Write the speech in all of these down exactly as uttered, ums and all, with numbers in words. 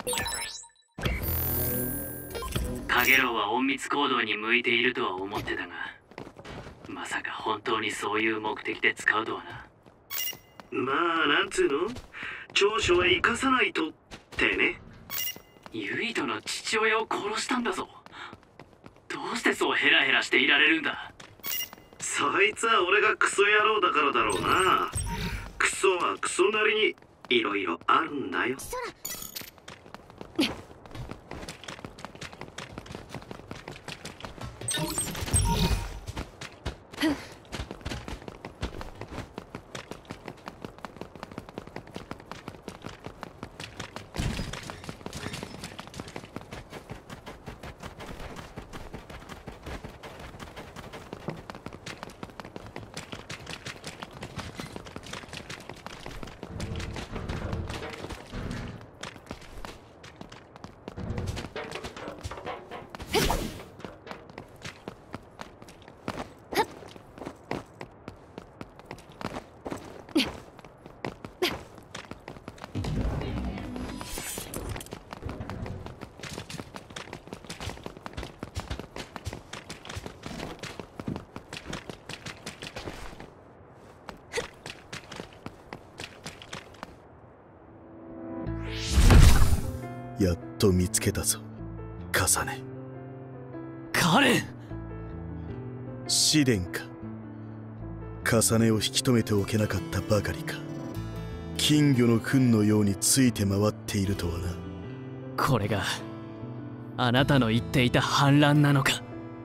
カゲロウは隠密行動に向いているとは思ってたが、まさか本当にそういう目的で使うとはな。 まあなんつうの、長所は生かさないとってね。 ユイトの父親を殺したんだぞ。どうしてそうヘラヘラしていられるんだ。 そいつは俺がクソ野郎だからだろうな。クソはクソなりにいろいろあるんだよ。 やっと見つけたぞ、カサネ。 カレン！ 試練か。カサネを引き止めておけなかったばかりか。金魚の糞のようについて回っているとはな。 これがあなたの言っていた反乱なのか。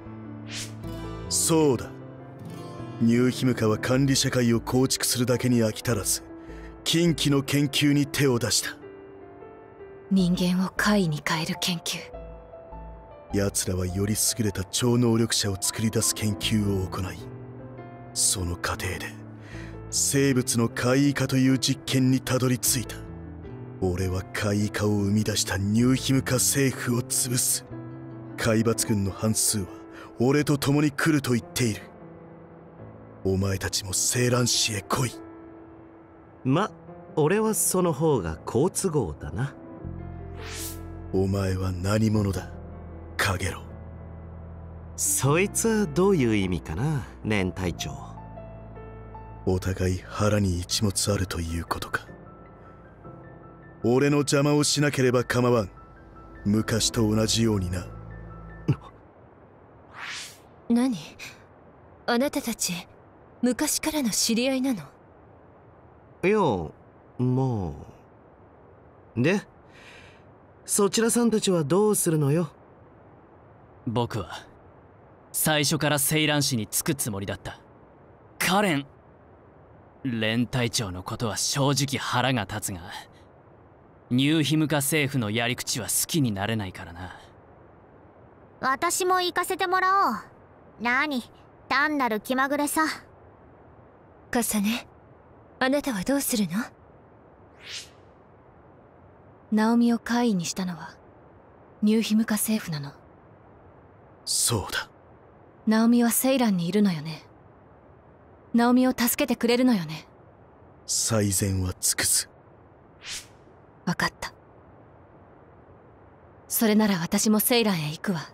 そうだ。ニューヒムカは管理社会を構築するだけに飽き足らず、禁忌の研究に手を出した。 人間を怪異に変える研究。 奴らはより優れた超能力者を作り出す研究を行い、その過程で生物の怪異化という実験にたどり着いた。俺は怪異化を生み出したニューヒムカ政府を潰す。海抜軍の半数は俺と共に来ると言っている。お前たちも青蘭市へ来い。 ま、俺はその方が好都合だな。 お前は何者だ、カゲロウ。 そいつはどういう意味かな、連隊長。 お互い腹に一物あるということか。俺の邪魔をしなければ構わん。昔と同じようにな。 何？あなたたち昔からの知り合いなの？ いや、もう。で、そちらさんたちはどうするのよ。 僕は最初から青蘭市に着くつもりだった。カレン連隊長のことは正直腹が立つが、ニューヒムカ政府のやり口は好きになれないからな。 私も行かせてもらおう。何、単なる気まぐれさ。 カサネ、あなたはどうするの？ナオミを怪異にしたのはニューヒムカ政府なの。 そうだ。 ナオミはセイランにいるのよね。ナオミを助けてくれるのよね。 最善は尽くす。 分かった。それなら私もセイランへ行くわ。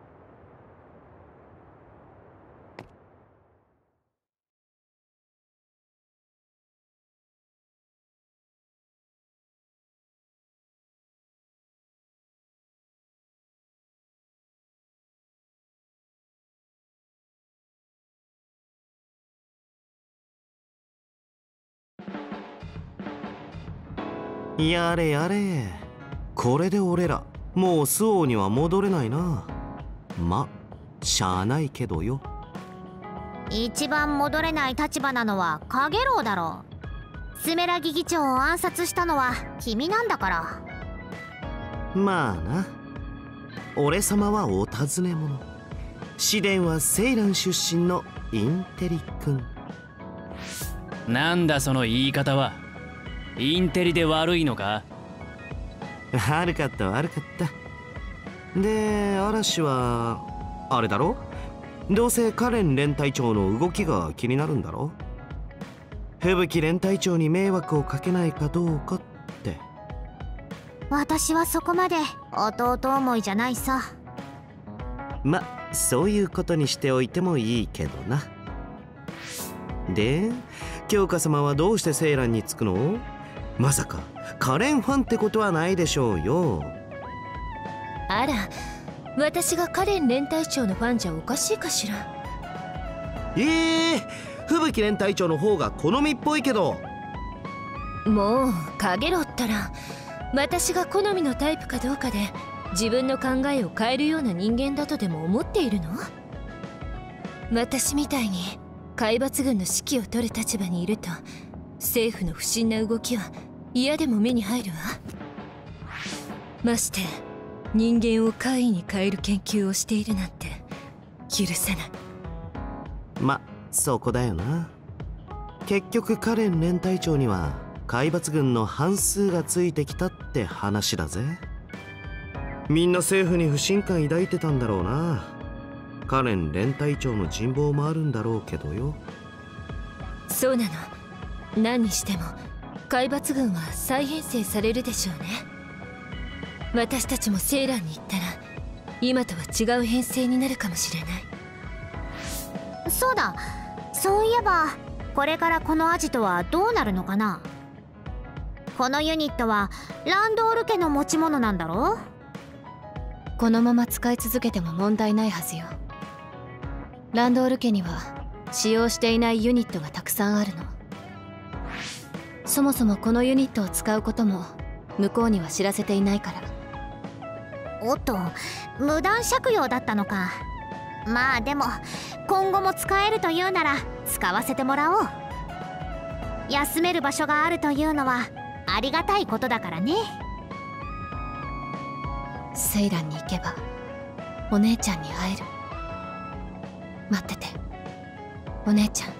やれやれ、これで俺らもう周防には戻れないな。ま、しゃあないけどよ。 一番戻れない立場なのはカゲロウだろう。スメラギ議長を暗殺したのは君なんだから。 まあな。俺様はお尋ね者。試練はセイラン出身のインテリ君。 なんだその言い方は。インテリで悪いのか？ 悪かった悪かった。で、嵐はあれだろ、どうせカレン連隊長の動きが気になるんだろ。吹雪連隊長に迷惑をかけないかどうかって。 私はそこまで弟思いじゃないさ。 ま、そういうことにしておいてもいいけどな。で、京香様はどうしてセイランにつくの？まさかカレンファンってことはないでしょうよ。 あら、私がカレン連隊長のファンじゃおかしいかしら。 ええー、吹雪連隊長の方が好みっぽいけど。 もうカゲロったら私が好みのタイプかどうかで自分の考えを変えるような人間だとでも思っているの？私みたいに海抜軍の指揮を取る立場にいると政府の不審な動きは嫌でも目に入るわ。まして人間を怪異に変える研究をしているなんて許せない。 ま、そこだよな。結局カレン連隊長には海抜軍の半数がついてきたって話だぜ。みんな政府に不信感抱いてたんだろうな。カレン連隊長の人望もあるんだろうけどよ。 そうなの。何にしても海抜軍は再編成されるでしょうね。私たちもセイランに行ったら今とは違う編成になるかもしれない。 そうだ、そういえばこれからこのアジトはどうなるのかな。このユニットはランドール家の持ち物なんだろう。 このまま使い続けても問題ないはずよ。ランドール家には使用していないユニットがたくさんあるの。そもそもこのユニットを使うことも向こうには知らせていないから。 おっと、無断借用だったのか。まあでも今後も使えるというなら使わせてもらおう。休める場所があるというのはありがたいことだからね。 セイランに行けばお姉ちゃんに会える。待ってて、お姉ちゃん。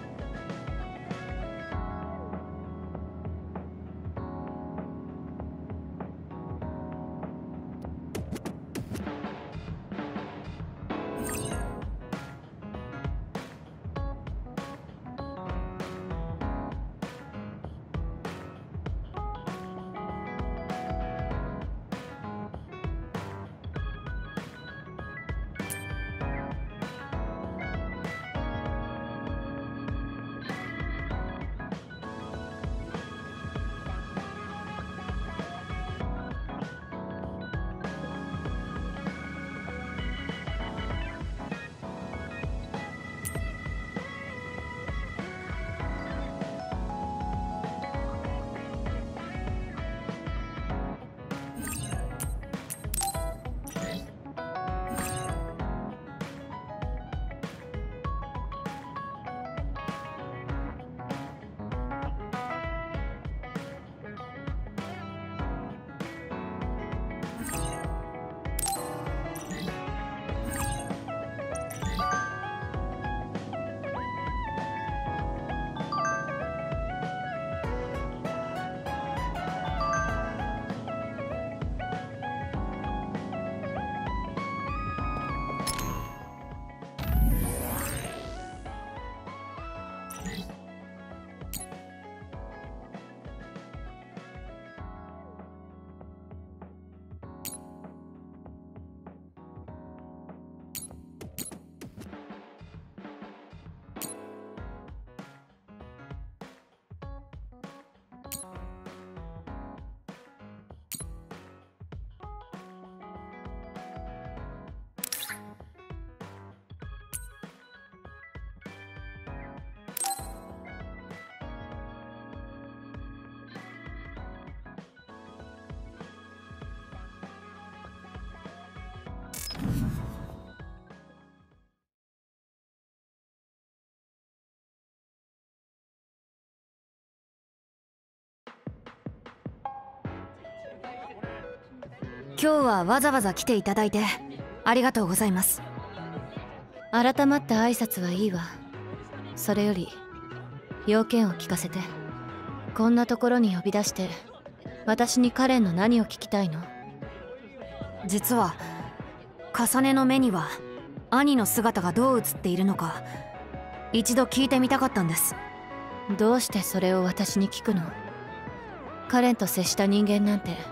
今日はわざわざ来ていただいてありがとうございます。 改まった挨拶はいいわ。それより要件を聞かせて。こんなところに呼び出して私にカレンの何を聞きたいの？ 実は重ねの目には兄の姿がどう映っているのか一度聞いてみたかったんです。 どうしてそれを私に聞くの？カレンと接した人間なんて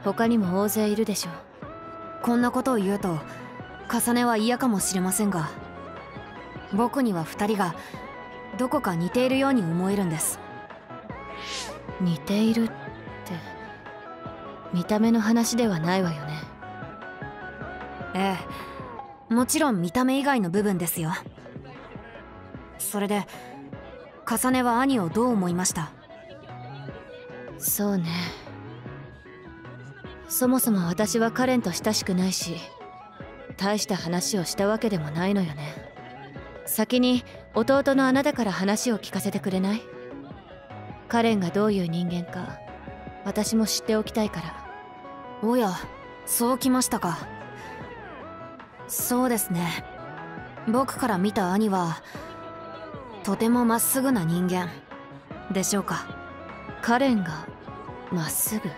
他にも大勢いるでしょう。 こんなことを言うと重ねは嫌かもしれませんが、僕には二人がどこか似ているように思えるんです。 似ているって見た目の話ではないわよね。 ええ、もちろん見た目以外の部分ですよ。それで重ねは兄をどう思いました？ そうね、そもそも私はカレンと親しくないし、大した話をしたわけでもないのよね。先に弟のあなたから話を聞かせてくれない？カレンがどういう人間か私も知っておきたいから。 おや、そうきましたか。そうですね、僕から見た兄はとてもまっすぐな人間でしょうか。 カレンがまっすぐ？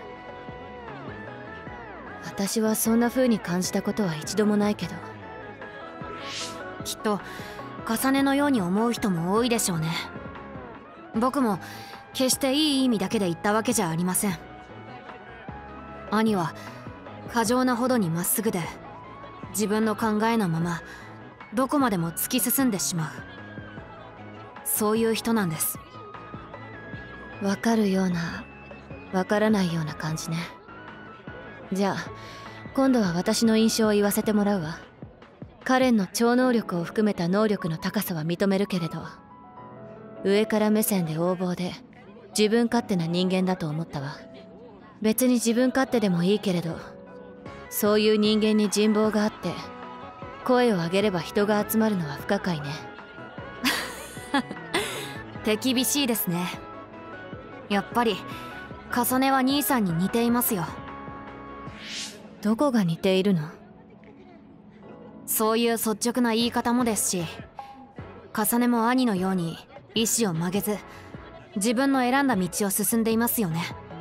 私はそんな風に感じたことは一度もないけど。 きっと重ねのように思う人も多いでしょうね。僕も決していい意味だけで言ったわけじゃありません。兄は過剰なほどにまっすぐで、自分の考えのままどこまでも突き進んでしまう、そういう人なんです。 わかるようなわからないような感じね。じゃあ今度は私の印象を言わせてもらうわ。カレンの超能力を含めた能力の高さは認めるけれど、上から目線で横暴で自分勝手な人間だと思ったわ。別に自分勝手でもいいけれど、そういう人間に人望があって声を上げれば人が集まるのは不可解ね。 手厳しいですね。やっぱり重ねは兄さんに似ていますよ。 どこが似ているの？ そういう率直な言い方もですし、重ねも兄のように意志を曲げず自分の選んだ道を進んでいますよね。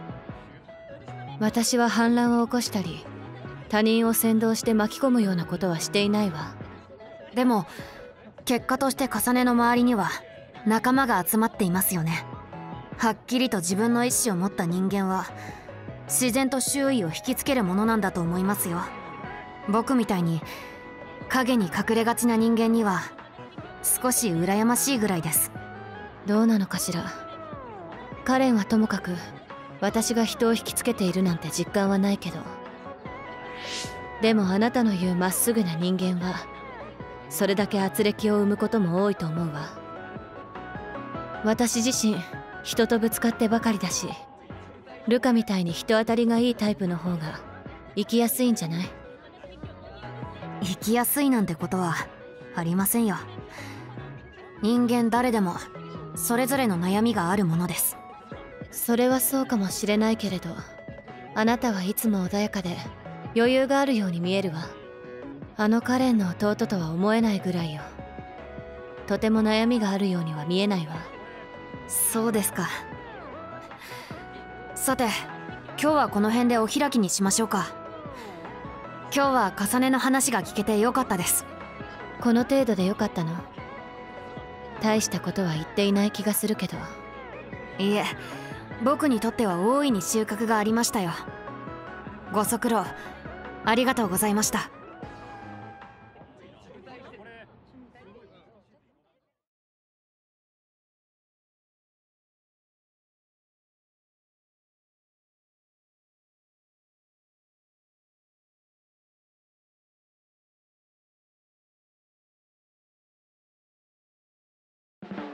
私は反乱を起こしたり他人を扇動して巻き込むようなことはしていないわ。 でも結果として重ねの周りには仲間が集まっていますよね。はっきりと自分の意志を持った人間は自然と周囲を引きつけるものなんだと思いますよ。僕みたいに影に隠れがちな人間には少し羨ましいぐらいです。 どうなのかしら。カレンはともかく私が人を引きつけているなんて実感はないけど、でもあなたの言うまっすぐな人間はそれだけ圧力を生むことも多いと思うわ。私自身人とぶつかってばかりだし、ルカみたいに人当たりがいいタイプの方が生きやすいんじゃない？ 生きやすいなんてことはありませんよ。人間誰でもそれぞれの悩みがあるものです。 それはそうかもしれないけれど、あなたはいつも穏やかで余裕があるように見えるわ。あのカレンの弟とは思えないぐらいよ。とても悩みがあるようには見えないわ。 そうですか。さて今日はこの辺でお開きにしましょうか。今日は重ねの話が聞けてよかったです。 この程度でよかったの？大したことは言っていない気がするけど。 いいえ、僕にとっては大いに収穫がありましたよ。ご足労ありがとうございました。 you